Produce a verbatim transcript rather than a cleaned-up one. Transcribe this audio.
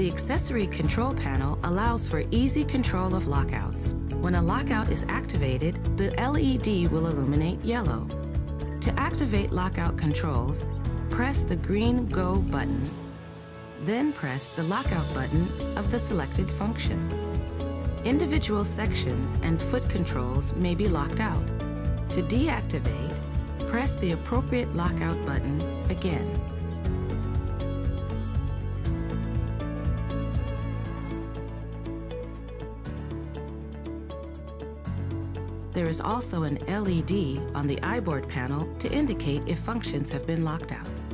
The accessory control panel allows for easy control of lockouts. When a lockout is activated, the L E D will illuminate yellow. To activate lockout controls, press the green Go button, then press the lockout button of the selected function. Individual sections and foot controls may be locked out. To deactivate, press the appropriate lockout button again. There is also an L E D on the iBoard panel to indicate if functions have been locked out.